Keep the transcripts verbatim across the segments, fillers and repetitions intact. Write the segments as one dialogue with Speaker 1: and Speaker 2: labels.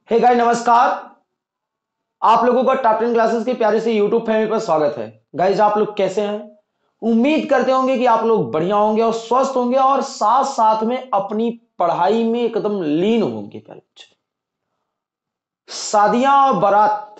Speaker 1: Hey guys नमस्कार। आप लोगों का टॉप टेन क्लासेस के प्यारे से यूट्यूब फैमिली पर स्वागत है। गाइस आप लोग कैसे हैं? उम्मीद करते होंगे कि आप लोग बढ़िया होंगे और स्वस्थ होंगे और साथ साथ में अपनी पढ़ाई में एकदम लीन होंगे। प्यारे बच्चों, शादियां और बारात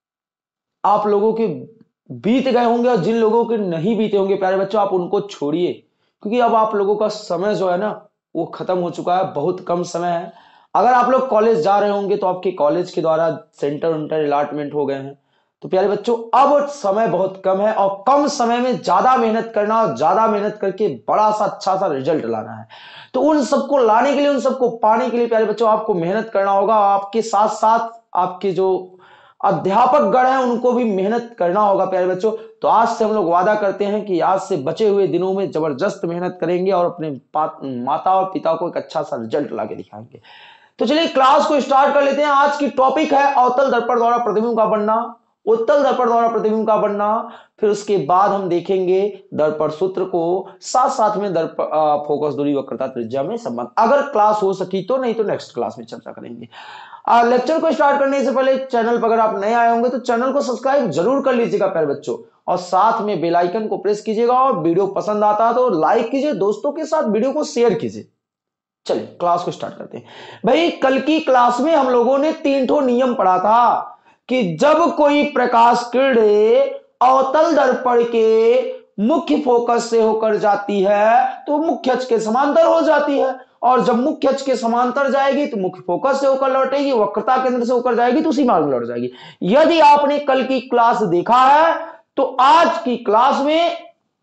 Speaker 1: आप लोगों के बीत गए होंगे और जिन लोगों के नहीं बीते होंगे प्यारे बच्चों, आप उनको छोड़िए, क्योंकि अब आप लोगों का समय जो है ना वो खत्म हो चुका है। बहुत कम समय है। अगर आप लोग कॉलेज जा रहे होंगे तो आपके कॉलेज के द्वारा सेंटर उंटर अलॉटमेंट हो गए हैं। तो प्यारे बच्चों, अब समय बहुत कम है और कम समय में ज्यादा मेहनत करना और ज्यादा मेहनत करके बड़ा सा अच्छा सा रिजल्ट लाना है। तो उन सबको लाने के लिए, उन सबको पाने के लिए प्यारे बच्चों आपको मेहनत करना होगा। आपके साथ साथ आपके जो अध्यापक गण हैं उनको भी मेहनत करना होगा प्यारे बच्चों। तो आज से हम लोग वादा करते हैं कि आज से बचे हुए दिनों में जबरदस्त मेहनत करेंगे और अपने माता और पिता को एक अच्छा सा रिजल्ट ला के दिखाएंगे। तो चलिए क्लास को स्टार्ट कर लेते हैं। आज की टॉपिक है अवतल दर्पण द्वारा प्रतिबिंब का बनना, उत्तल दर्पण द्वारा प्रतिबिंब का बनना। फिर उसके बाद हम देखेंगे दर्पण सूत्र को, साथ साथ में दर्पण फोकस दूरी वक्रता त्रिज्या में संबंध। अगर क्लास हो सकी तो, नहीं तो नेक्स्ट क्लास में चर्चा करेंगे। लेक्चर को स्टार्ट करने से पहले चैनल पर अगर आप नए आए होंगे तो चैनल को सब्सक्राइब जरूर कर लीजिएगा प्यारे बच्चों, और साथ में बेल आइकन को प्रेस कीजिएगा। और वीडियो पसंद आता है तो लाइक कीजिए, दोस्तों के साथ वीडियो को शेयर कीजिए। चलिए क्लास को स्टार्ट करते हैं। भाई कल की क्लास में हम लोगों ने तीन ठो नियम पढ़ा था कि जब कोई प्रकाश किरण अवतल दर्पण के मुख्य फोकस से होकर जाती है तो मुख्य अक्ष के समांतर हो जाती है, और जब मुख्य अक्ष के समांतर जाएगी तो मुख्य फोकस से होकर लौटेगी, वक्रता केंद्र से होकर जाएगी तो उसी मार्ग में लौट जाएगी। यदि आपने कल की क्लास देखा है तो आज की क्लास में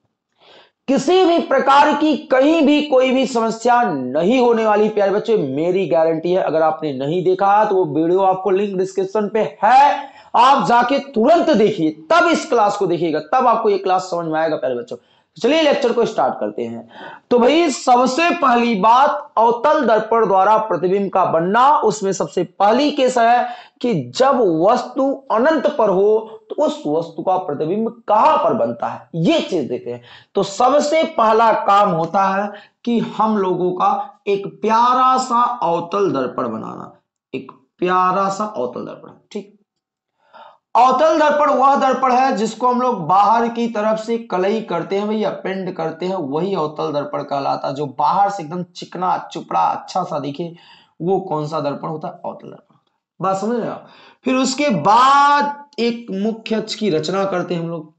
Speaker 1: किसी भी प्रकार की कहीं भी कोई भी समस्या नहीं होने वाली प्यारे बच्चे, मेरी गारंटी है। अगर आपने नहीं देखा है तो वो वीडियो आपको लिंक डिस्क्रिप्शन पे है, आप जाके तुरंत देखिए, तब इस क्लास को देखिएगा, तब आपको ये क्लास समझ में आएगा प्यारे बच्चों। चलिए लेक्चर को स्टार्ट करते हैं। तो भाई सबसे पहली बात, अवतल दर्पण द्वारा प्रतिबिंब का बनना, उसमें सबसे पहली केस है कि जब वस्तु अनंत पर हो तो उस वस्तु का प्रतिबिंब कहां पर बनता है, ये चीज देखते हैं। तो सबसे पहला काम होता है कि हम लोगों का एक प्यारा सा अवतल दर्पण बनाना, एक प्यारा सा अवतल दर्पण। ठीक, अवतल दर्पण वह दर्पण है जिसको हम लोग बाहर की तरफ से कलई करते हैं भैया, पेंट करते हैं, वही अवतल दर्पण कहलाता है। जो बाहर से एकदम चिकना चुपड़ा अच्छा सा दिखे वो कौन सा दर्पण होता है? अवतल दर्पण। बात समझ रहे हो? फिर उसके बाद एक मुख्य अक्ष की रचना करते हैं हम लोग।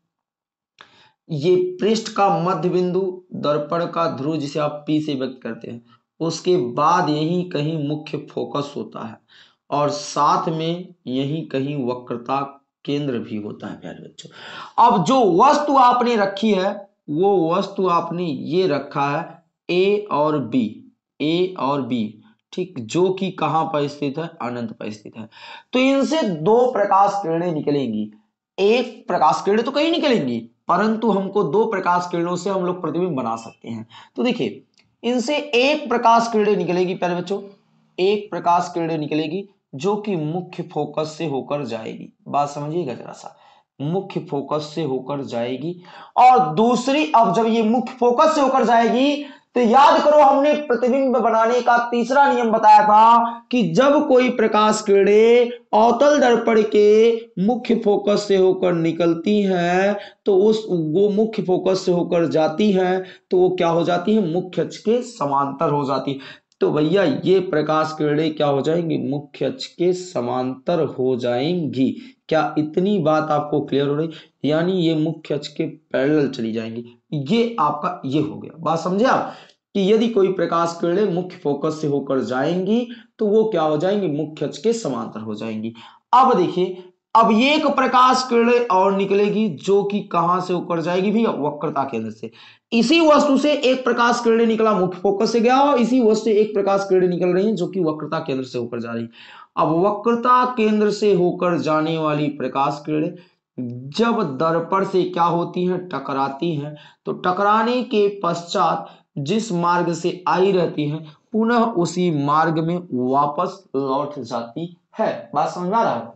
Speaker 1: ये पृष्ठ का मध्य बिंदु, दर्पण का ध्रुव जिसे आप पी से व्यक्त करते हैं, उसके बाद यही कहीं मुख्य फोकस होता है और साथ में यही कहीं वक्रता केंद्र भी होता है प्यारे बच्चों। अब जो वस्तु आपने रखी है वो वस्तु आपने ये रखा है ए और बी, ए और बी, ठीक, जो कि कहां पर स्थित है? अनंत पर स्थित है। तो इनसे दो प्रकाश किरणें निकलेंगी। एक प्रकाश किरण तो कहीं निकलेंगी, परंतु हमको दो प्रकाश किरणों से हम लोग प्रतिबिंब बना सकते हैं। तो देखिए, इनसे एक प्रकाश किरण निकलेगी प्यारे बच्चों, एक प्रकाश किरण निकलेगी जो कि मुख्य फोकस से होकर जाएगी। बात समझिएगा जरा सा, मुख्य फोकस से होकर जाएगी। और दूसरी, अब जब ये मुख्य फोकस से होकर जाएगी तो याद करो हमने प्रतिबिंब बनाने का तीसरा नियम बताया था कि जब कोई प्रकाश किरणें अवतल दर्पण के मुख्य फोकस से होकर निकलती हैं तो उस वो मुख्य फोकस से होकर जाती हैं तो वो क्या हो जाती है? मुख्य अक्ष के समांतर हो जाती है। तो भैया ये प्रकाश किरणें क्या हो जाएंगी? मुख्य अक्ष के समांतर हो जाएंगी। क्या इतनी बात आपको क्लियर हो रही? यानी ये मुख्य अक्ष के पैरेलल चली जाएंगी। ये आपका ये हो गया। बात समझे आप कि यदि कोई प्रकाश किरणें मुख्य फोकस से होकर जाएंगी तो वो क्या हो जाएंगी? मुख्य अक्ष के समांतर हो जाएंगी। अब देखिए, अब ये एक प्रकाश किरणें और निकलेगी जो कि कहां से होकर जाएगी भैया? वक्रता केंद्र से। इसी वस्तु से एक प्रकाश किरणें निकला, मुख्य फोकस से गया, और इसी वस्तु से एक प्रकाश किरणें निकल रही हैं जो कि वक्रता केंद्र से होकर जा रही है। अब वक्रता केंद्र से होकर जाने वाली प्रकाश किरणें जब दर्पण से क्या होती हैं? टकराती हैं। तो टकराने के पश्चात जिस मार्ग से आई रहती हैं पुनः उसी मार्ग में वापस लौट जाती है। बात समझ आ रहा है?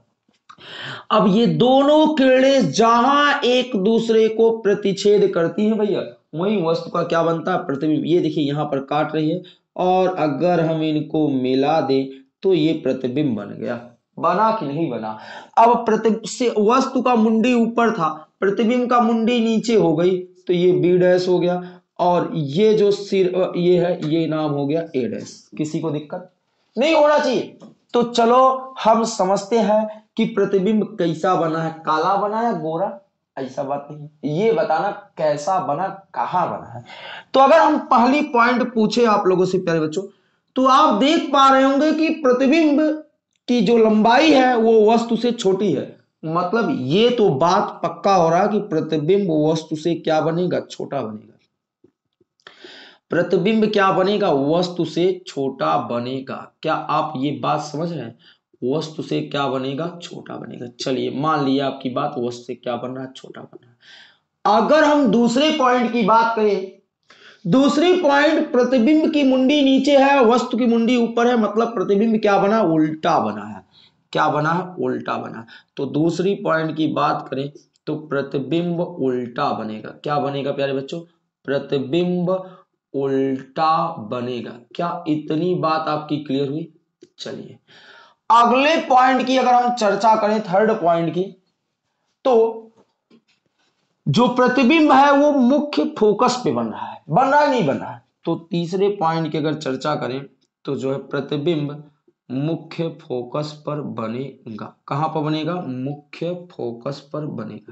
Speaker 1: अब ये दोनों किरणें जहां एक दूसरे को प्रतिच्छेद करती हैं भैया, वही वस्तु का क्या बनता है? प्रतिबिंब। ये देखिए यहां पर काट रही है और अगर हम इनको मिला दें तो ये प्रतिबिंब बन गया। बना कि नहीं बना। अब प्रति से वस्तु का मुंडी ऊपर था, प्रतिबिंब का मुंडी नीचे हो गई, तो ये बी डैश हो गया, और ये जो सिर ये है ये नाम हो गया ए डैश। किसी को दिक्कत नहीं होना चाहिए। तो चलो हम समझते हैं कि प्रतिबिंब कैसा बना है, काला बना या गोरा, ऐसा बात नहीं, ये बताना कैसा बना, कहां बना है। तो अगर हम पहली पॉइंट पूछे आप लोगों से प्यारे बच्चों, तो आप देख पा रहे होंगे कि प्रतिबिंब की जो लंबाई है वो वस्तु से छोटी है। मतलब ये तो बात पक्का हो रहा है कि प्रतिबिंब वस्तु से क्या बनेगा, छोटा बनेगा। प्रतिबिंब क्या बनेगा, वस्तु से छोटा बनेगा। क्या आप ये बात समझ रहे हैं, वस्तु से क्या बनेगा, छोटा बनेगा। चलिए मान लिया आपकी बात, वस्तु से क्या बन रहा है, छोटा बन रहा है। अगर हम दूसरे पॉइंट की बात करें, दूसरी पॉइंट प्रतिबिंब की मुंडी नीचे है, वस्तु की मुंडी ऊपर है, मतलब प्रतिबिंब क्या बना, उल्टा बना है। क्या बना है, उल्टा बना। तो दूसरी पॉइंट की बात करें तो प्रतिबिंब उल्टा बनेगा। क्या बनेगा प्यारे बच्चों, प्रतिबिंब उल्टा बनेगा। क्या इतनी बात आपकी क्लियर हुई। चलिए अगले पॉइंट की अगर हम चर्चा करें, थर्ड पॉइंट की, तो जो प्रतिबिंब है वो मुख्य फोकस पे बन रहा है, बन रहा है नहीं बन रहा है। तो तीसरे पॉइंट की अगर चर्चा करें तो जो है प्रतिबिंब मुख्य फोकस पर बनेगा। कहां पर बनेगा, मुख्य फोकस पर बनेगा।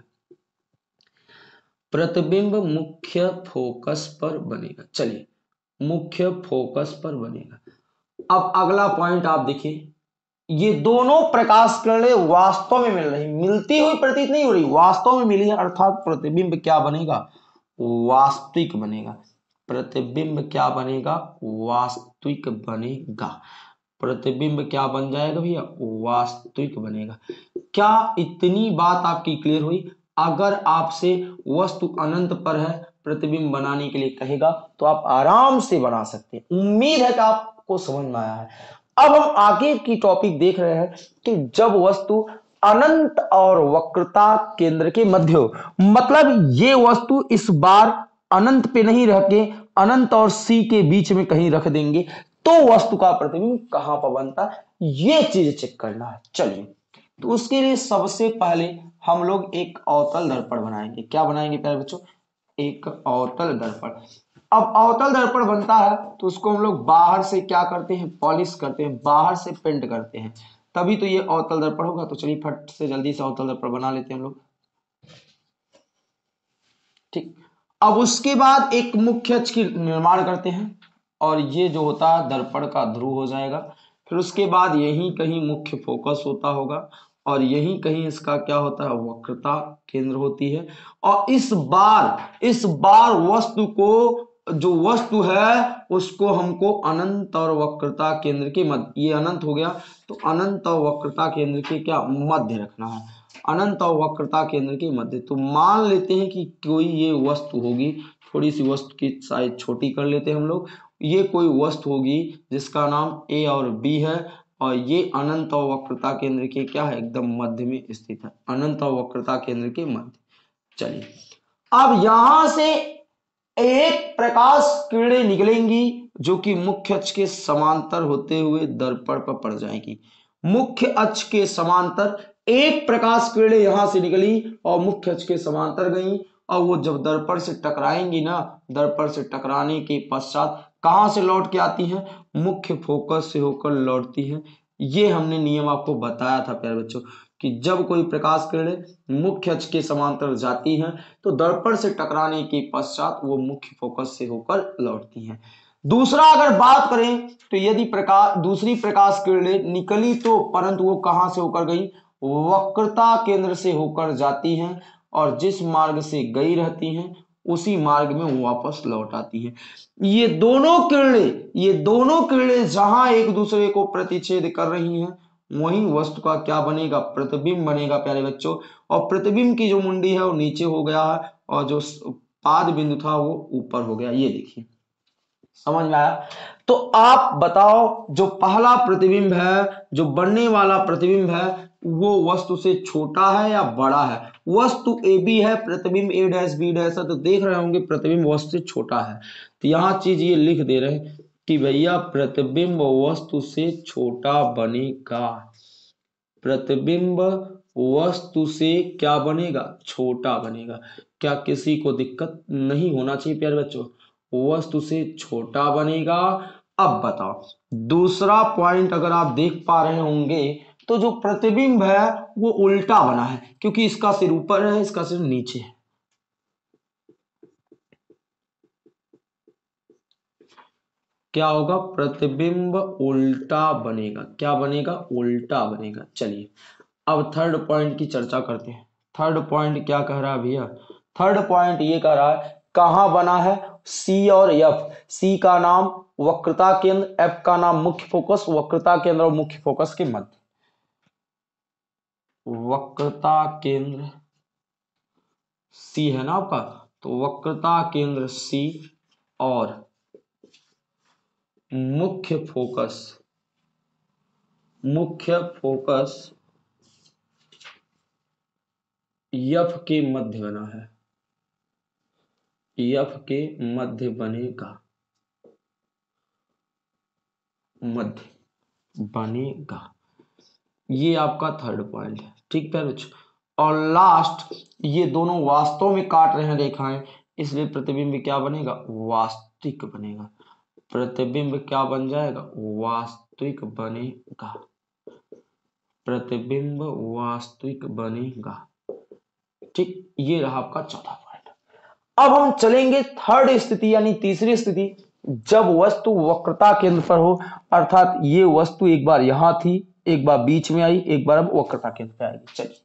Speaker 1: प्रतिबिंब मुख्य फोकस पर बनेगा। चलिए मुख्य फोकस पर बनेगा। अब अगला पॉइंट आप देखिए, ये दोनों प्रकाश किरणें वास्तव में मिल रही, मिलती हुई प्रतीत नहीं हो रही, वास्तव में मिली है, अर्थात प्रतिबिंब क्या बनेगा, वास्तविक बनेगा। प्रतिबिंब क्या बनेगा, वास्तविक बनेगा। प्रतिबिंब क्या बन जाएगा भैया, वास्तविक बनेगा। क्या इतनी बात आपकी क्लियर हुई। अगर आपसे वस्तु अनंत पर है, प्रतिबिंब बनाने के लिए कहेगा तो आप आराम से बना सकते हैं। उम्मीद है कि आपको समझ में आया है। अब हम आगे की टॉपिक देख रहे हैं कि जब वस्तु अनंत और वक्रता केंद्र के मध्य हो, मतलब ये वस्तु इस बार अनंत पे नहीं रह के अनंत और सी के बीच में कहीं रख देंगे, तो वस्तु का प्रतिबिंब कहां पर बनता है, ये चीज चेक करना है। चलिए तो उसके लिए सबसे पहले हम लोग एक अवतल दर्पण बनाएंगे। क्या बनाएंगे प्यारे बच्चों, एक अवतल दर्पण। अब अवतल दर्पण बनता है तो उसको हम लोग बाहर से क्या करते हैं, पॉलिश करते हैं, बाहर से पेंट करते हैं, तभी तो ये अवतल दर्पण होगा। तो चलिए फट से जल्दी से अवतल दर्पण बना लेते हैं हम लोग। ठीक, अब उसके बाद एक मुख्य अक्ष की निर्माण करते हैं, और ये जो होता है दर्पण का ध्रुव हो जाएगा। फिर उसके बाद यहीं कहीं मुख्य फोकस होता होगा, और यहीं कहीं इसका क्या होता है, वक्रता केंद्र होती है। और इस बार इस बार वस्तु को, जो वस्तु है उसको हमको अनंत और वक्रता केंद्र के मध्य, ये अनंत हो गया तो अनंत और वक्रता केंद्र के क्या मध्य रखना है, अनंत और वक्रता केंद्र के मध्य। तो मान लेते हैं कि कोई ये वस्तु होगी, थोड़ी सी वस्तु की साइज छोटी कर लेते हैं हम लोग, ये कोई वस्तु होगी जिसका नाम ए और बी है, और ये अनंत और वक्रता केंद्र के क्या है, एकदम मध्य में स्थित है, अनंत और वक्रता केंद्र के मध्य। चलिए अब यहां से एक प्रकाश किरणें निकलेंगी जो कि मुख्य अक्ष के समांतर होते हुए दर्पण पर पड़ जाएगी। मुख्य अक्ष के समांतर एक प्रकाश किरणें यहां से निकली और मुख्य अक्ष के समांतर गई, और वो जब दर्पण से टकराएंगी ना, दर्पण से टकराने के पश्चात कहां से लौट के आती हैं, मुख्य फोकस से होकर लौटती हैं। ये हमने नियम आपको बताया था प्यारे बच्चों कि जब कोई प्रकाश किरणें मुख्य अक्ष के समांतर जाती हैं तो दर्पण से टकराने के पश्चात वो मुख्य फोकस से होकर लौटती हैं। दूसरा अगर बात करें तो यदि प्रकाश दूसरी प्रकाश किरणें निकली तो, परंतु वो कहां से होकर गई, वक्रता केंद्र से होकर जाती हैं, और जिस मार्ग से गई रहती हैं उसी मार्ग में वो वापस लौट आती हैं। ये दोनों किरणें ये दोनों किरणें जहां एक दूसरे को प्रतिच्छेद कर रही हैं वहीं वस्तु का क्या बनेगा, प्रतिबिंब बनेगा प्यारे बच्चों। और प्रतिबिंब की जो मुंडी है वो नीचे हो गया है, और जो पाद बिंदु था वो ऊपर हो गया। ये देखिए समझ में आया। तो आप बताओ जो पहला प्रतिबिंब है, जो बनने वाला प्रतिबिंब है, वो वस्तु से छोटा है या बड़ा है। वस्तु ए बी है, प्रतिबिंब ए डैश बी डैश है, तो देख रहे होंगे प्रतिबिंब वस्तु से छोटा है। तो यहां चीज ये लिख दे रहे हैं कि भैया प्रतिबिंब वस्तु से छोटा बनेगा, प्रतिबिंब वस्तु से क्या बनेगा, छोटा बनेगा। क्या किसी को दिक्कत नहीं होना चाहिए प्यारे बच्चों, वस्तु से छोटा बनेगा। अब बताओ दूसरा पॉइंट अगर आप देख पा रहे होंगे तो जो प्रतिबिंब है वो उल्टा बना है, क्योंकि इसका सिर ऊपर है, इसका सिर नीचे है। क्या होगा, प्रतिबिंब उल्टा बनेगा। क्या बनेगा, उल्टा बनेगा। चलिए अब थर्ड पॉइंट की चर्चा करते हैं। थर्ड पॉइंट क्या कह रहा है भैया, थर्ड पॉइंट ये कह रहा है कहां बना है, सी और एफ। सी का नाम वक्रता केंद्र, एफ का नाम मुख्य फोकस, वक्रता केंद्र और मुख्य फोकस के मध्य। वक्रता केंद्र सी है ना आपका, तो वक्रता केंद्र सी और मुख्य फोकस, मुख्य फोकस एफ के मध्य बना है, एफ के मध्य बनेगा, मध्य बनेगा। ये आपका थर्ड पॉइंट है, ठीक है बच्चों। और लास्ट, ये दोनों वास्तव में काट रहे हैं रेखाएं, इसलिए प्रतिबिंब क्या बनेगा, वास्तविक बनेगा। प्रतिबिंब क्या बन जाएगा, वास्तविक बनेगा। प्रतिबिंब वास्तविक बनेगा, ठीक। ये रहा आपका चौथा पॉइंट। अब हम चलेंगे थर्ड स्थिति यानी तीसरी स्थिति, जब वस्तु वक्रता केंद्र पर हो, अर्थात ये वस्तु एक बार यहां थी, एक बार बीच में आई, एक बार अब वक्रता केंद्र पे आएगी। चलिए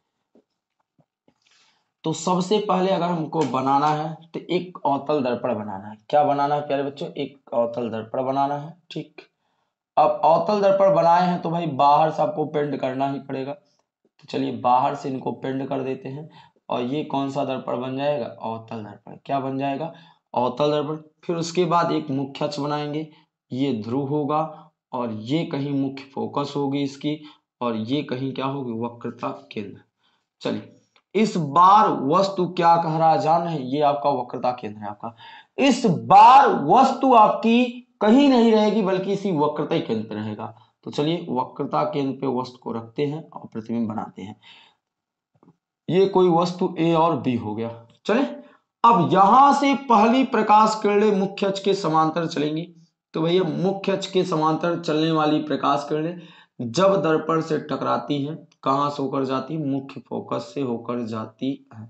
Speaker 1: तो सबसे पहले अगर हमको बनाना है तो एक अवतल दर्पण बनाना है। क्या बनाना है प्यारे बच्चों, एक अवतल दर्पण बनाना है, ठीक। अब अवतल दर्पण बनाए हैं तो भाई बाहर से आपको पेंट करना ही पड़ेगा, तो चलिए बाहर से इनको पेंट कर देते हैं। और ये कौन सा दर्पण बन जाएगा, अवतल दर्पण। क्या बन जाएगा, अवतल दर्पण। फिर उसके बाद एक मुख्य अक्ष बनाएंगे, ये ध्रुव होगा और ये कहीं मुख्य फोकस होगी इसकी, और ये कहीं क्या होगी, वक्रता केंद्र। चलिए इस बार वस्तु क्या कह रहा है जान रहे हैं, ये आपका वक्रता केंद्र है आपका। इस बार वस्तु आपकी कहीं नहीं रहेगी बल्कि इसी वक्रता केंद्र पे रहेगा। तो चलिए वक्रता केंद्र पे वस्तु को रखते हैं और प्रतिबिंब बनाते हैं। ये कोई वस्तु ए और बी हो गया। चले अब यहां से पहली प्रकाश किरणें मुख्य अक्ष के समांतर चलेंगी। तो भैया मुख्य अक्ष के समांतर चलने वाली प्रकाश किरणें जब दर्पण से टकराती हैं, कहां से होकर जाती है, मुख्य फोकस से होकर जाती है,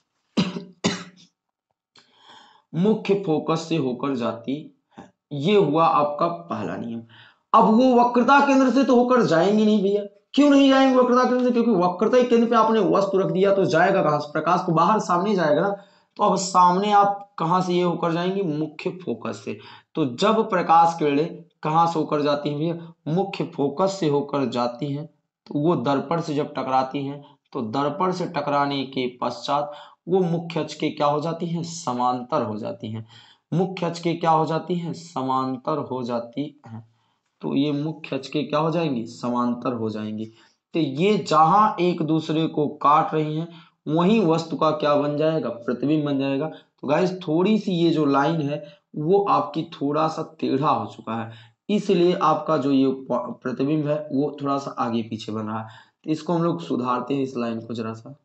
Speaker 1: मुख्य फोकस से होकर जाती है। ये हुआ आपका पहला नियम। अब वो वक्रता केंद्र से तो होकर जाएंगे नहीं भैया। क्यों नहीं जाएंगे वक्रता केंद्र से, क्योंकि वक्रता केंद्र पे आपने वस्तु रख दिया तो जाएगा कहां से, प्रकाश तो बाहर सामने जाएगा ना। तो अब सामने आप कहां से ये होकर जाएंगे, मुख्य फोकस से। तो जब प्रकाश किरणें कहां से होकर जाती हैं भैया, मुख्य फोकस से होकर जाती हैं, तो वो दर्पण से जब टकराती हैं तो दर्पण से टकराने के पश्चात वो मुख्य अक्ष के क्या हो जाती हैं, समांतर हो जाती हैं। मुख्य अक्ष के क्या हो जाती हैं, समांतर हो जाती हैं। तो ये मुख्य अक्ष के क्या हो जाएंगी, समांतर हो जाएंगी। तो ये जहां एक दूसरे को काट रही हैं वहीं वस्तु का क्या बन जाएगा, प्रतिबिंब बन जाएगा। तो गाइस थोड़ी सी ये जो लाइन है वो आपकी थोड़ा सा टेढ़ा हो चुका है, इसलिए आपका जो ये प्रतिबिंब है वो थोड़ा सा आगे पीछे बन रहा है। तो इसको हम लोग सुधारते हैं, इस लाइन को जरा सा।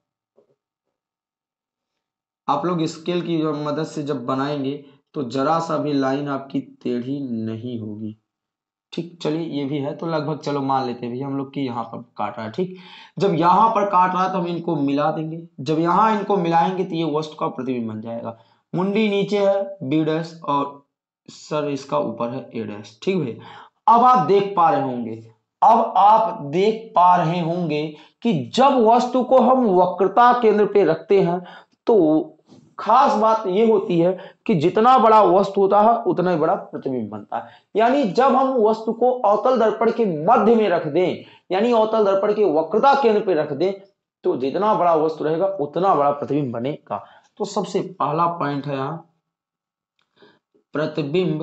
Speaker 1: आप लोग स्केल की मदद से जब बनाएंगे तो जरा सा भी लाइन आपकी टेढ़ी नहीं होगी, ठीक। चलिए ये भी है तो लगभग चलो मान लेते हैं भैया हम लोग कि यहाँ पर काट रहा है, ठीक। जब यहाँ पर काट रहा है तो हम इनको मिला देंगे, जब यहाँ इनको मिलाएंगे तो ये वस्तु का प्रतिबिंब बन जाएगा। मुंडी नीचे है बी डैश और सर इसका ऊपर है ए डैश, ठीक भैया। अब आप देख पा रहे होंगे, अब आप देख पा रहे होंगे कि जब वस्तु को हम वक्रता केंद्र पे रखते हैं तो खास बात यह होती है कि जितना बड़ा वस्तु होता है उतना ही बड़ा प्रतिबिंब बनता है। यानी जब हम वस्तु को अवतल दर्पण के मध्य में रख दें, यानी अवतल दर्पण के वक्रता केंद्र पे रख दें, तो जितना बड़ा वस्तु रहेगा उतना बड़ा प्रतिबिंब बनेगा। तो सबसे पहला पॉइंट है यहां, प्रतिबिंब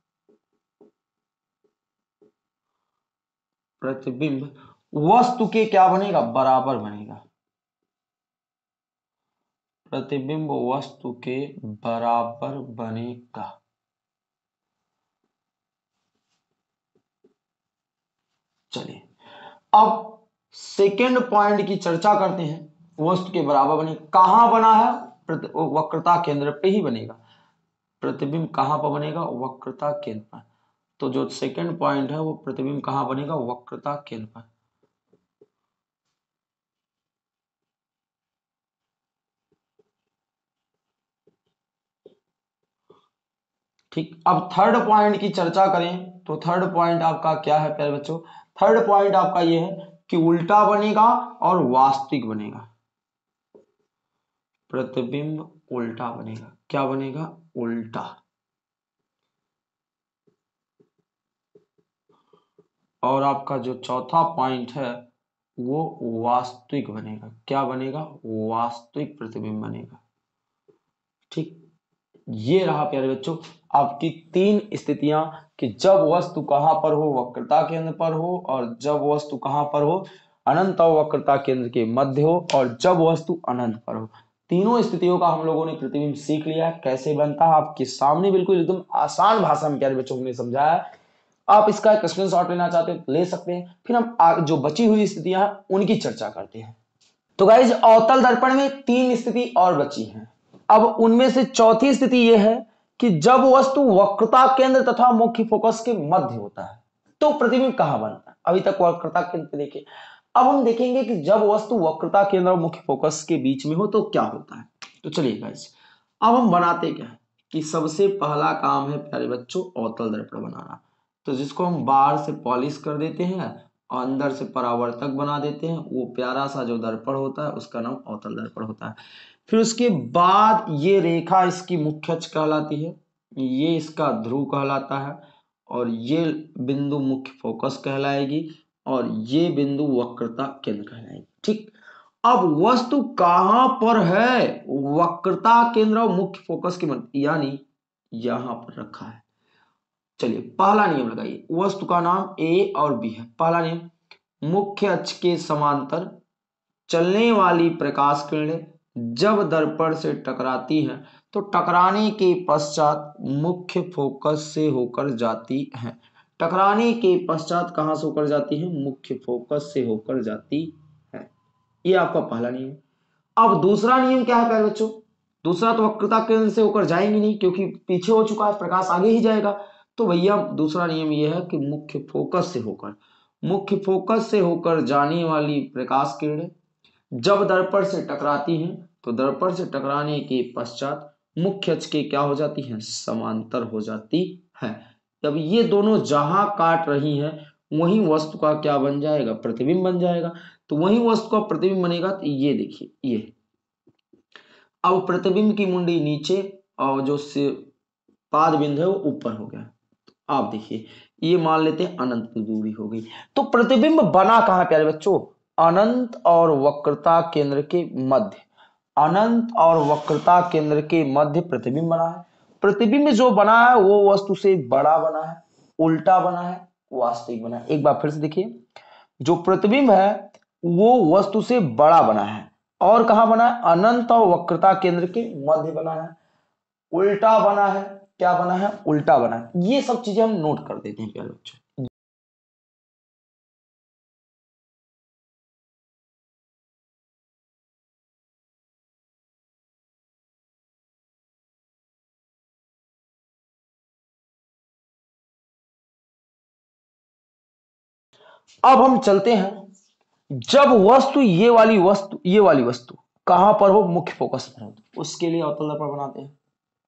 Speaker 1: प्रतिबिंब वस्तु के क्या बनेगा, बराबर बनेगा। प्रतिबिंब वस्तु के बराबर बनेगा। चलिए अब सेकेंड पॉइंट की चर्चा करते हैं। वस्तु के बराबर बने, कहां बना है? वक्रता केंद्र पे ही बनेगा। प्रतिबिंब कहां पर बनेगा? वक्रता केंद्र पर। तो जो सेकेंड पॉइंट है वो प्रतिबिंब कहां बनेगा? वक्रता केंद्र पर। ठीक, अब थर्ड पॉइंट की चर्चा करें तो थर्ड पॉइंट आपका क्या है प्यारे बच्चों? थर्ड पॉइंट आपका ये है कि उल्टा बनेगा और वास्तविक बनेगा। प्रतिबिंब उल्टा बनेगा। क्या बनेगा? उल्टा। और आपका जो चौथा पॉइंट है वो वास्तविक बनेगा। क्या बनेगा? वास्तविक प्रतिबिंब बनेगा। ठीक, ये रहा प्यारे बच्चों आपकी तीन स्थितियां कि जब वस्तु कहां पर हो? वक्रता केंद्र पर हो, और जब वस्तु कहां पर हो? अनंत और वक्रता केंद्र के मध्य हो, और जब वस्तु अनंत पर हो। तीनों स्थितियों का हम लोगों ने प्रतिबिंब सीख लिया, कैसे बनता है आपके सामने बिल्कुल एकदम आसान भाषा में प्यारे बच्चों ने समझाया है। आप इसका एक स्क्रीनशॉट लेना चाहते हैं ले सकते हैं। फिर हम जो बची हुई स्थितियां हैं उनकी चर्चा करते हैं। तो गाइज अवतल दर्पण में तीन स्थिति और बची हैं। अब उनमें से चौथी स्थिति यह है कि जब वस्तु वक्रता केंद्र तथा मुख्य फोकस के मध्य होता है तो प्रतिबिंब कहां बनता है? अभी तक वक्रता केंद्र देखे, अब हम देखेंगे कि जब वस्तु वक्रता केंद्र और मुख्य फोकस के बीच में हो तो क्या होता है। तो चलिए गाइस, अब हम बनाते क्या है कि सबसे पहला काम है प्यारे बच्चों अवतल दर्पण बनाना। तो जिसको हम बाहर से पॉलिश कर देते हैं और अंदर से परावर्तक बना देते हैं, वो प्यारा सा जो दर्पण होता है उसका नाम अवतल दर्पण होता है। फिर उसके बाद ये रेखा इसकी मुख्य अक्ष कहलाती है, ये इसका ध्रुव कहलाता है, और ये बिंदु मुख्य फोकस कहलाएगी, और ये बिंदु वक्रता केंद्र कहलाएगी। ठीक, अब वस्तु कहां पर है? वक्रता केंद्र और मुख्य फोकस के मध्य, यानी यहां पर रखा है। चलिए पहला नियम लगाइए, वस्तु का नाम ए और बी है। पहला नियम, मुख्य अक्ष के समांतर चलने वाली प्रकाश किरणें जब दर्पण से टकराती हैं तो टकराने के पश्चात मुख्य फोकस से होकर जाती हैं। टकराने के पश्चात कहां से होकर जाती है? मुख्य फोकस से होकर जाती है। ये आपका पहला नियम। अब दूसरा नियम क्या है प्यारे बच्चों? दूसरा तो वक्रता केंद्र से होकर जाएंगे नहीं क्योंकि पीछे हो चुका है, प्रकाश आगे ही जाएगा। तो भैया दूसरा नियम यह है कि मुख्य फोकस से होकर मुख्य फोकस से होकर जाने वाली प्रकाश किरणें जब दर्पण से टकराती हैं तो दर्पण से टकराने के पश्चात मुख्य अक्ष के क्या हो जाती हैं? समांतर हो जाती है। जब ये दोनों जहां काट रही हैं वहीं वस्तु का क्या बन जाएगा? प्रतिबिंब बन जाएगा। तो वहीं वस्तु का प्रतिबिंब बनेगा। तो ये देखिए, ये अब प्रतिबिंब की मुंडी नीचे और जो पाद बिंदु है वो ऊपर हो गया। आप देखिए, ये मान लेते हैं अनंत की दूरी हो गई। तो प्रतिबिंब बना कहां प्यारे बच्चों? अनंत और वक्रता केंद्र के मध्य। अनंत और वक्रता केंद्र के मध्य प्रतिबिंब बना है। प्रतिबिंब जो बना है वो वस्तु से बड़ा बना है, उल्टा बना है, वास्तविक बना है। एक बार फिर से देखिए, जो प्रतिबिंब है वो वस्तु से बड़ा बना है और कहां बना है? अनंत और वक्रता केंद्र के मध्य बना है, उल्टा बना है। क्या बना है? उल्टा बना है। ये सब चीजें हम नोट कर देते हैं प्यारे बच्चों। अब हम चलते हैं, जब वस्तु ये वाली वस्तु ये वाली वस्तु कहां पर हो? मुख्य फोकस पर हो, उसके लिए अवतल दर्पण बनाते हैं।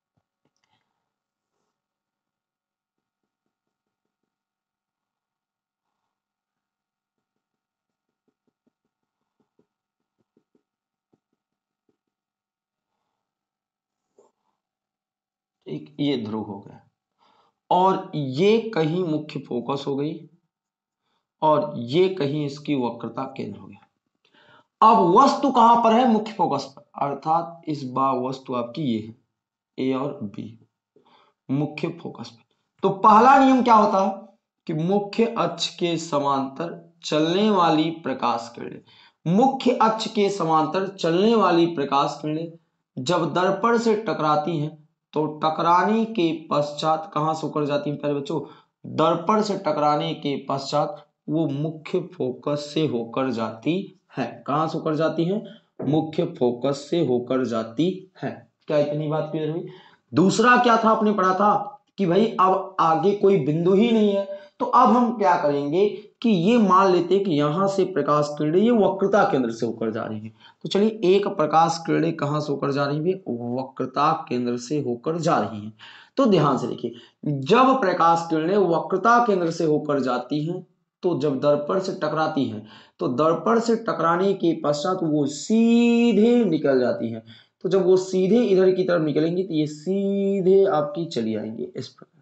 Speaker 1: एक ये ध्रुव हो गया और ये कहीं मुख्य फोकस हो गई और ये कहीं इसकी वक्रता केंद्र हो गया। अब वस्तु कहां पर है? मुख्य फोकस पर, अर्थात इस बार वस्तु आपकी ये है, ए और बी, मुख्य फोकस पर। तो पहला नियम क्या होता है कि मुख्य अक्ष के समांतर चलने वाली प्रकाश किरणें मुख्य अक्ष के समांतर चलने वाली प्रकाश किरणें जब दर्पण से टकराती हैं तो टकराने के पश्चात कहां से होकर जाती हैं प्यारे बच्चों? दर्पण से टकराने के पश्चात वो मुख्य फोकस से होकर जाती है। कहां से होकर जाती है? मुख्य फोकस से होकर जाती है। क्या इतनी बात क्लियर हुई? दूसरा क्या था आपने पढ़ा था कि भाई अब आगे कोई बिंदु ही नहीं है, तो अब हम क्या करेंगे कि ये मान लेते हैं कि यहां से प्रकाश किरणें ये वक्रता केंद्र से होकर जा रही है। तो चलिए, एक प्रकाश किरणें कहां से होकर जा रही है? वक्रता केंद्र से होकर जा रही है। तो ध्यान से देखिए, जब प्रकाश किरणें वक्रता केंद्र से होकर जाती हैं तो जब दर्पण से टकराती हैं तो दर्पण से टकराने के पश्चात वो सीधे निकल जाती हैं। तो जब वो सीधे इधर की तरफ निकलेंगी तो ये सीधे आपकी चली आएंगी इस प्रकार।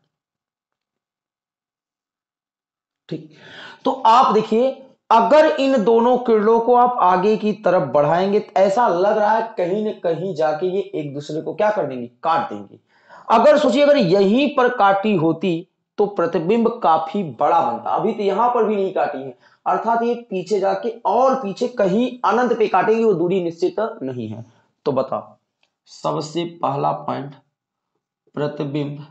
Speaker 1: ठीक, तो आप देखिए, अगर इन दोनों किरणों को आप आगे की तरफ बढ़ाएंगे तो ऐसा लग रहा है कहीं न कहीं जाके ये एक दूसरे को क्या कर देंगे? काट देंगे। अगर सोचिए, अगर यहीं पर काटी होती तो प्रतिबिंब काफी बड़ा बनता। अभी तो यहां पर भी नहीं काटी है, अर्थात ये पीछे जाके और पीछे कहीं अनंत पे काटेगी, वो दूरी निश्चित नहीं है। तो बताओ, सबसे पहला पॉइंट, प्रतिबिंब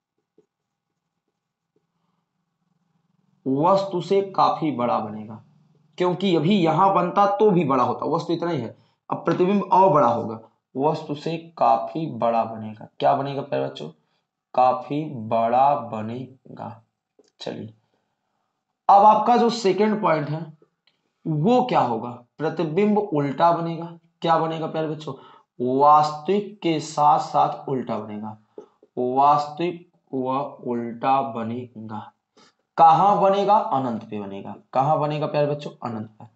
Speaker 1: वस्तु से काफी बड़ा बनेगा, क्योंकि अभी यहां बनता तो भी बड़ा होता, वस्तु इतना ही है, अब प्रतिबिंब और बड़ा होगा, वस्तु से काफी बड़ा बनेगा। क्या बनेगा प्यारे बच्चों? काफी बड़ा बनेगा। चलिए, अब आपका जो सेकंड पॉइंट है वो क्या होगा? प्रतिबिंब उल्टा बनेगा। क्या बनेगा प्यारे बच्चों? वास्तविक के साथ साथ उल्टा बनेगा। वास्तविक व उल्टा बनेगा। कहां बनेगा? अनंत पे बनेगा। कहां बनेगा प्यारे बच्चों? अनंत पर।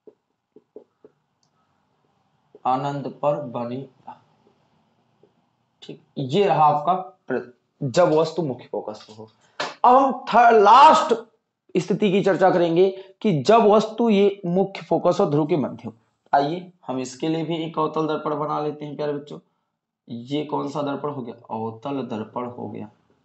Speaker 1: अनंत पर बनेगा। ठीक, ये रहा आपका जब वस्तु मुख्य फोकस हो। अब हम थर्ड लास्ट स्थिति की चर्चा करेंगे कि जब वस्तु ये मुख्य फोकस और ध्रुव के मध्य हो। आइए हम इसके लिए भी एक अवतल दर्पण बना लेते हैं प्यारे बच्चों। ये कौन सा दर्पण हो गया? अवतल दर्पण हो गया।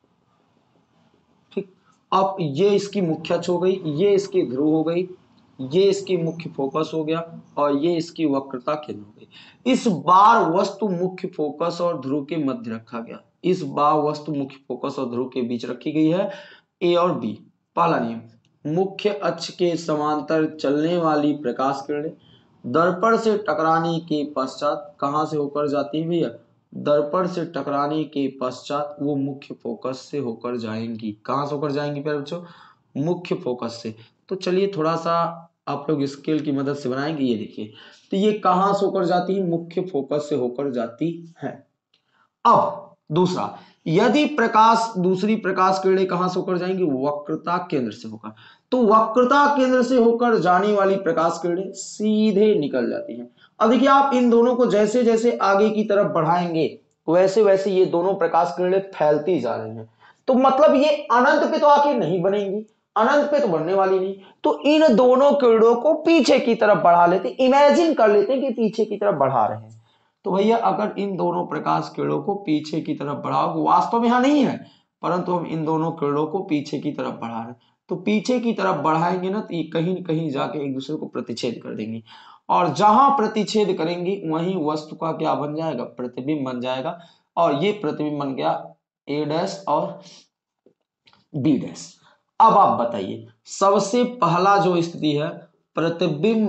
Speaker 1: ठीक, अब ये इसकी मुख्य अक्ष हो गई, ये इसकी ध्रुव हो गई, ये इसकी मुख्य फोकस हो गया और ये इसकी वक्रता केंद्र हो गई। इस बार वस्तु मुख्य फोकस और ध्रुव के मध्य रखा गया। इस बार वस्तु मुख्य फोकस और ध्रुव के बीच रखी गई है। ए और बी। पहला नियम, मुख्य अक्ष के समांतर चलने वाली प्रकाश किरणें दर्पण से टकराने के पश्चात कहां से होकर जाती है भैया? दर्पण से टकराने के पश्चात वो मुख्य फोकस से होकर जाएंगी। कहां से होकर जाएंगी प्यारे बच्चों? मुख्य फोकस से। तो चलिए थोड़ा सा आप लोग स्केल की मदद से बनाएंगे। ये देखिए, तो ये कहां से होकर जाती है? मुख्य फोकस से होकर जाती है। अब दूसरा, यदि प्रकाश दूसरी प्रकाश किरणें कहां से होकर जाएंगी? वक्रता केंद्र से होकर। तो वक्रता केंद्र से होकर जाने वाली प्रकाश किरणें सीधे निकल जाती हैं। अब देखिए, आप इन दोनों को जैसे जैसे आगे की तरफ बढ़ाएंगे वैसे वैसे ये दोनों प्रकाश किरणें फैलती जा रही हैं। तो मतलब ये अनंत पे तो आके नहीं बनेंगी, अनंत पे तो बढ़ने वाली नहीं। तो इन दोनों किरणों को पीछे की तरफ बढ़ा लेते, इमेजिन कर लेते हैं कि पीछे की तरफ बढ़ा रहे हैं। तो भैया अगर इन दोनों प्रकाश किरणों को पीछे की तरफ बढ़ाओ, वास्तव में यहां नहीं है, परंतु हम इन दोनों किरणों को पीछे की तरफ बढ़ा रहे हैं, तो पीछे की तरफ बढ़ाएंगे ना तो ये कहीं कहीं जाके एक दूसरे को प्रतिच्छेद कर देंगे, और जहां प्रतिच्छेद करेंगे वहीं वस्तु का क्या बन जाएगा? प्रतिबिंब बन जाएगा। और ये प्रतिबिंब बन गया ए डैश और बी डैश। अब आप बताइए, सबसे पहला जो स्थिति है, प्रतिबिंब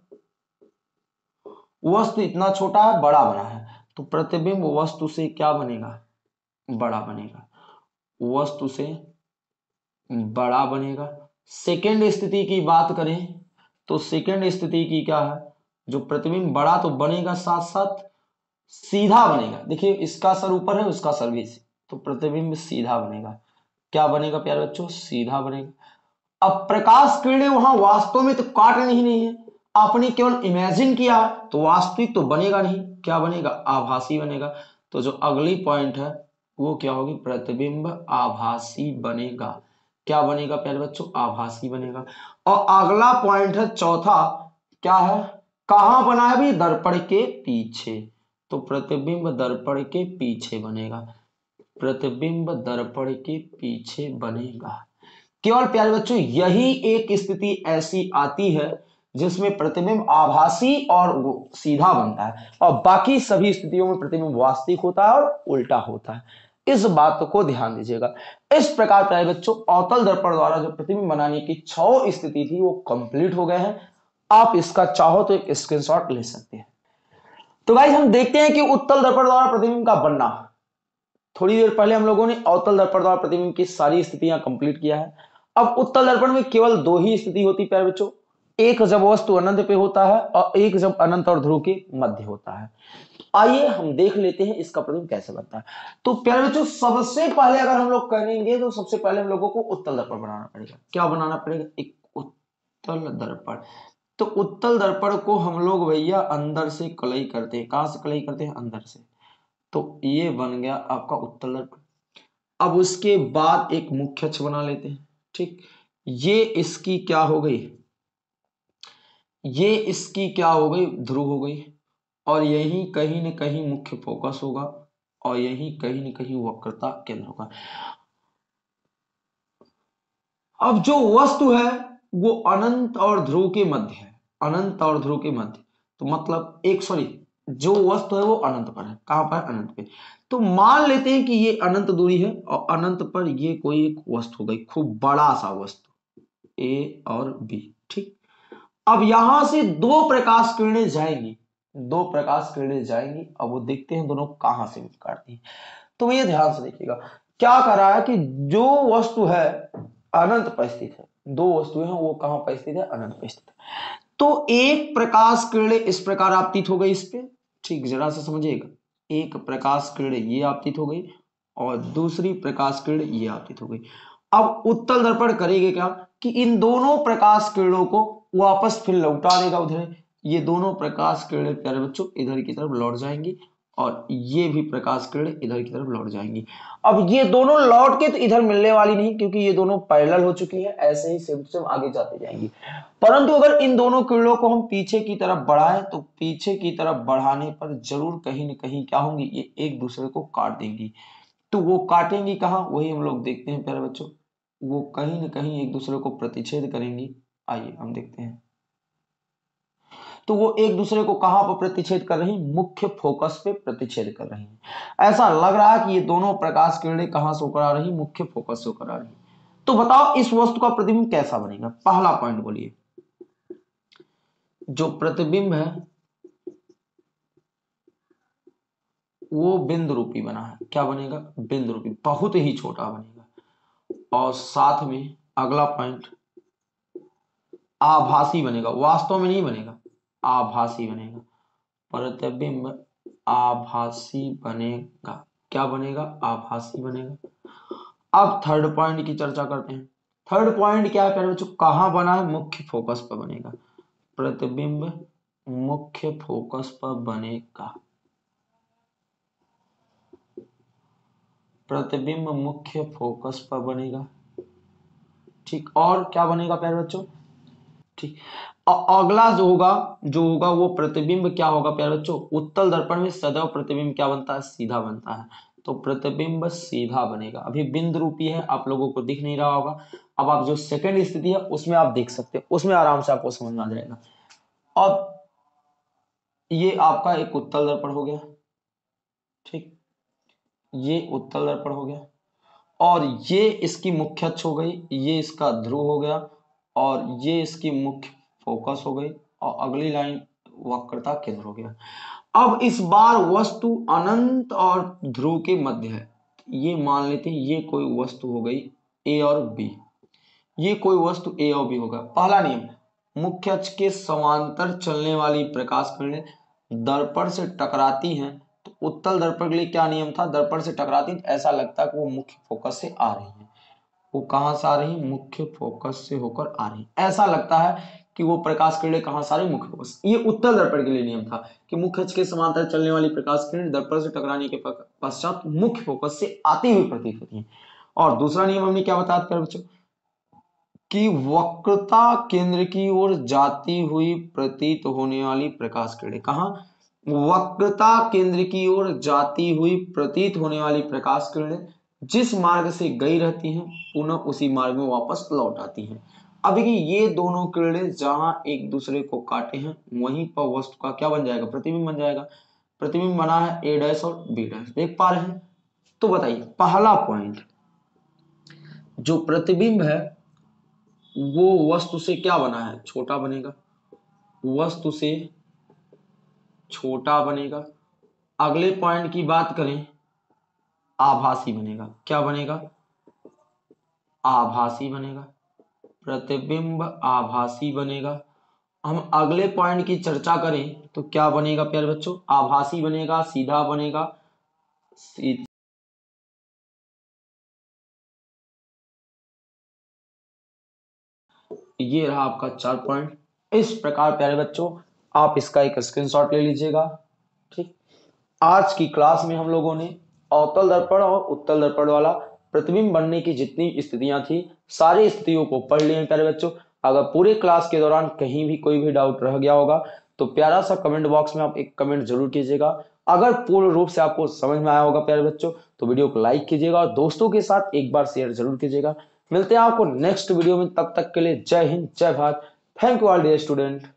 Speaker 1: वस्तु इतना छोटा है, बड़ा बना है, तो प्रतिबिंब वस्तु से क्या बनेगा? बड़ा बनेगा। वस्तु से बड़ा बनेगा। सेकेंड स्थिति की बात करें तो सेकेंड स्थिति की क्या है? जो प्रतिबिंब बड़ा तो बनेगा, साथ साथ सीधा बनेगा। देखिए, इसका सर ऊपर है, उसका सर भी, तो प्रतिबिंब सीधा बनेगा। क्या बनेगा प्यारे बच्चों? सीधा बनेगा। अब प्रकाश किरणें वहां वास्तव में तो काट नहीं नहीं है, आपने केवल इमेजिन किया, तो वास्तविक तो बनेगा नहीं। क्या बनेगा? आभासी बनेगा। तो जो अगली पॉइंट है वो क्या होगी? प्रतिबिंब आभासी बनेगा। क्या बनेगा प्यारे बच्चों? आभासी बनेगा। और अगला पॉइंट है चौथा, क्या है? कहां बना है भी? दर्पण के पीछे। तो प्रतिबिंब दर्पण के पीछे बनेगा। प्रतिबिंब दर्पण के पीछे बनेगा। केवल प्यारे बच्चों यही एक स्थिति ऐसी आती है जिसमें प्रतिबिंब आभासी और वो सीधा बनता है, और बाकी सभी स्थितियों में प्रतिबिंब वास्तविक होता है और उल्टा होता है। इस बात को ध्यान दीजिएगा। इस प्रकार प्यारे बच्चों अवतल दर्पण द्वारा जो प्रतिबिंब बनाने की छह स्थिति थी वो कंप्लीट हो गए हैं। आप इसका चाहो तो एक स्क्रीनशॉट ले सकते हैं। तो गाइस हम देखते हैं कि उत्तल दर्पण द्वारा प्रतिबिंब का बनना। थोड़ी देर पहले हम लोगों ने अवतल दर्पण द्वारा प्रतिबिंब की सारी स्थितियां कंप्लीट किया है। अब उत्तल दर्पण में केवल दो ही स्थिति होती प्यारे बच्चों, एक जब वस्तु अनंत पे होता है और एक जब अनंत और ध्रुव के मध्य होता है। आइए हम देख लेते हैं इसका प्रतिबिंब कैसे बनता है। तो प्यारे बच्चों सबसे पहले अगर हम लोग करेंगे तो सबसे पहले हम लोगों को उत्तल दर्पण बनाना पड़ेगा। क्या बनाना पड़ेगा? एक उत्तल दर्पण। तो उत्तल दर्पण को हम लोग भैया अंदर से कलई करते हैं। कहां से कलई करते हैं? अंदर से। तो ये बन गया आपका उत्तल दर्पण। अब उसके बाद एक मुख्य अक्ष बना लेते हैं। ठीक, ये इसकी क्या हो गई? ये इसकी क्या हो गई? ध्रुव हो गई। और यही कहीं न कहीं मुख्य फोकस होगा और यही कहीं न कहीं वक्रता केंद्र होगा। अब जो वस्तु है वो अनंत और ध्रुव के मध्य है। अनंत और ध्रुव के मध्य, तो मतलब एक सॉरी जो वस्तु है वो अनंत पर है। कहां पर? अनंत पे। तो मान लेते हैं कि ये अनंत दूरी है और अनंत पर ये कोई एक वस्तु हो गई, खूब बड़ा सा वस्तु ए और बी। ठीक, अब यहां से दो प्रकाश किरणें जाएंगी, दो प्रकाश किरणें जाएंगी। अब वो देखते हैं दोनों कहां से काटती हैं। तो ये ध्यान से देखिएगा क्या कर रहा है कि जो वस्तु है अनंत पर स्थित है, दो वस्तुएं हैं वो कहां पर स्थित है? अनंत पर स्थित है। तो एक प्रकाश किरणें इस प्रकार आपतित हो गई इस पे। ठीक, जरा से समझिएगा, एक प्रकाश किरणें ये आपतित हो गई और दूसरी प्रकाश किरण ये आपतित हो गई। अब उत्तल दर्पण करेगा क्या कि इन दोनों प्रकाश किरणों को वापस फिर लौटा देगा उधर। ये दोनों प्रकाश किरणें प्यारे बच्चों इधर की तरफ लौट जाएंगी और ये भी प्रकाश किरण इधर की तरफ लौट जाएंगी। अब ये दोनों लौट के तो इधर मिलने वाली नहीं क्योंकि ये दोनों पैरेलल हो चुकी है, ऐसे ही सेम सेम आगे जाते जाएंगी। परंतु अगर इन दोनों किरणों को हम पीछे की तरफ बढ़ाएं तो पीछे की तरफ बढ़ाने पर जरूर कहीं न कहीं क्या होंगी? ये एक दूसरे को काट देंगी। तो वो काटेंगी कहां? वही हम लोग देखते हैं प्यारे बच्चों, वो कहीं न कहीं एक दूसरे को प्रतिच्छेद करेंगी। आइए हम देखते हैं। तो वो एक दूसरे को कहां पर प्रतिच्छेद कर रही? मुख्य फोकस पे प्रतिच्छेद कर रही हैं। ऐसा लग रहा है कि ये दोनों प्रकाश किरणें कहां से होकर आ रही? मुख्य फोकस से होकर आ रही। तो बताओ इस वस्तु का प्रतिबिंब कैसा बनेगा? पहला पॉइंट बोलिए। जो प्रतिबिंब है वो बिंदु रूपी बना है। क्या बनेगा? बिंदु रूपी, बहुत ही छोटा बनेगा। और साथ में अगला पॉइंट आभासी बनेगा, वास्तव में नहीं बनेगा, आभासी बनेगा। प्रतिबिंब आभासी बनेगा। क्या बनेगा? आभासी बनेगा। अब थर्ड पॉइंट की चर्चा करते हैं। थर्ड पॉइंट क्या है प्यारे बच्चों? कहां बना है? मुख्य फोकस पर बनेगा। प्रतिबिंब मुख्य फोकस पर बनेगा। प्रतिबिंब मुख्य फोकस पर बनेगा। ठीक, और क्या बनेगा प्यारे बच्चों? ठीक, अगला जो होगा जो होगा वो प्रतिबिंब क्या होगा प्यारे बच्चों? उत्तल दर्पण में सदैव प्रतिबिंब क्या बनता है? सीधा बनता है। तो प्रतिबिंब सीधा बनेगा। अभी बिंदु रूपी है, आप लोगों को दिख नहीं रहा होगा। अब आप जो सेकंड स्थिति है उसमें आप देख सकते हैं, उसमें आराम से आपको समझ में आ जाएगा। अब ये आपका एक उत्तल दर्पण हो गया। ठीक, ये उत्तल दर्पण हो गया और ये इसकी मुख्य अक्ष हो गई, ये इसका ध्रुव हो गया और ये इसकी मुख्य फोकस हो गई और अगली लाइन वक्रता केंद्र हो गया। अब इस बार वस्तु अनंत और ध्रुव के मध्य है। ये मान लेते हैं ये कोई वस्तु हो गई ए और बी, ये कोई वस्तु ए और बी होगा। पहला नियम, मुख्य अक्ष के समांतर चलने वाली प्रकाश किरणें दर्पण से टकराती हैं। तो उत्तल दर्पण के लिए क्या नियम था? दर्पण से टकराती हैं तो ऐसा लगता है कि वो मुख्य फोकस से आ रही है। वो कहां से आ रही? मुख्य फोकस से होकर आ रही। ऐसा लगता है कि वो प्रकाश किरणें कहां से आ रही? मुख्य फोकस। ये उत्तल दर्पण के लिए नियम था कि मुख्य अक्ष के समांतर चलने वाली प्रकाश किरणें दर्पण से टकराने के पश्चात मुख्य फोकस से आती हुई प्रतीत होती हैं। और दूसरा नियम हमने क्या बताया था बच्चों? कि वक्रता केंद्र की ओर जाती हुई प्रतीत होने वाली प्रकाश किरणें कहां? वक्रता केंद्र की ओर जाती हुई प्रतीत होने वाली प्रकाश किरणें जिस मार्ग से गई रहती हैं पुनः उसी मार्ग में वापस लौट आती हैं। अब देखिए ये दोनों किरणें जहां एक दूसरे को काटे हैं वहीं पर वस्तु का क्या बन जाएगा? प्रतिबिंब बन जाएगा। प्रतिबिंब बना है ए डैश और बी डैश, देख पा रहे हैं। तो बताइए पहला पॉइंट, जो प्रतिबिंब है वो वस्तु से क्या बना है, छोटा बनेगा, वस्तु से छोटा बनेगा। अगले पॉइंट की बात करें, आभासी बनेगा। क्या बनेगा, आभासी बनेगा, प्रतिबिंब आभासी बनेगा। हम अगले पॉइंट की चर्चा करें तो क्या बनेगा प्यारे बच्चों, आभासी बनेगा, सीधा बनेगा, सी... ये रहा आपका चार पॉइंट। इस प्रकार प्यारे बच्चों आप इसका एक स्क्रीनशॉट ले लीजिएगा। ठीक, आज की क्लास में हम लोगों ने अवतल दर्पण और उत्तल दर्पण वाला प्रतिबिंब बनने की जितनी स्थितियां थी सारी स्थितियों को पढ़ लिए प्यारे बच्चों। अगर पूरे क्लास के दौरान कहीं भी कोई भी डाउट रह गया होगा तो प्यारा सा कमेंट बॉक्स में आप एक कमेंट जरूर कीजिएगा। अगर पूर्ण रूप से आपको समझ में आया होगा प्यारे बच्चों तो वीडियो को लाइक कीजिएगा और दोस्तों के साथ एक बार शेयर जरूर कीजिएगा। मिलते हैं आपको नेक्स्ट वीडियो में, तब तक के लिए जय हिंद, जय Bharat. Thank you all dear student.